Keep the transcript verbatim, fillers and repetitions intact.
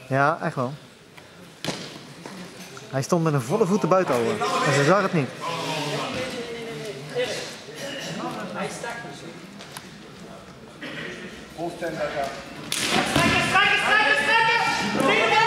Ja, echt wel. Hij stond met een volle voeten buiten al. En ze zag het niet. Hij stak dus. Hoofdtent daar. Strekken, strekken, strekken, strekken!